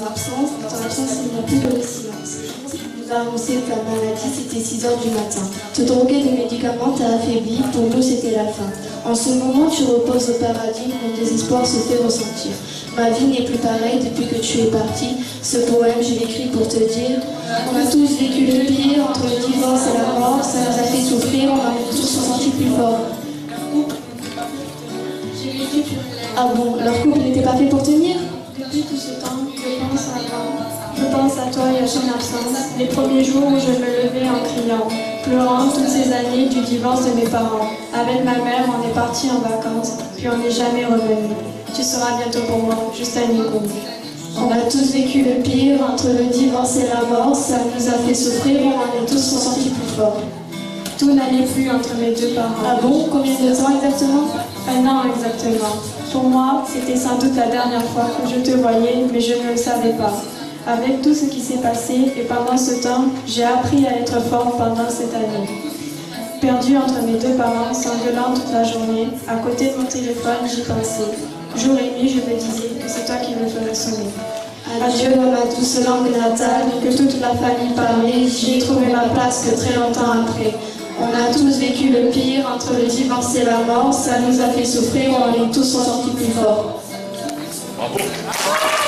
ton absence, il n'y a plus de silence. Nous a annoncé ta maladie, c'était 6 heures du matin. Te droguer de médicaments t'a affaibli, pour nous c'était la fin. En ce moment, tu reposes au paradis, mon désespoir se fait ressentir. Ma vie n'est plus pareille depuis que tu es parti. Ce poème, je l'écris pour te dire. On a tous vécu le pire, entre le divorce et la mort, ça nous a fait souffrir, on en est tous ressentis plus fort. Ah bon, leur couple n'était pas fait pour tenir? Depuis tout ce temps, je pense à toi et à son absence, les premiers jours où je me levais en criant, pleurant toutes ces années du divorce de mes parents. Avec ma mère, on est parti en vacances, puis on n'est jamais revenu. Tu seras bientôt pour moi, juste un écho. On a tous vécu le pire, entre le divorce et la mort, ça nous a fait souffrir, on en est tous ressentis plus fort. Tout n'allait plus entre mes deux parents. Ah bon? Combien de temps exactement? 1 an exactement. Pour moi, c'était sans doute la dernière fois que je te voyais, mais je ne le savais pas. Avec tout ce qui s'est passé, et pendant ce temps, j'ai appris à être forte pendant cette année. Perdue entre mes deux parents, sanglant toute la journée, à côté de mon téléphone, j'y pensais. Jour et nuit, je me disais que c'est toi qui me ferais sonner. Adieu dans ma douce langue natale, que toute la famille parlait, j'y ai trouvé ma place que très longtemps après. On a tous vécu le pire, entre le divorce et la mort, ça nous a fait souffrir, on en est tous ressentis plus forts. Bravo.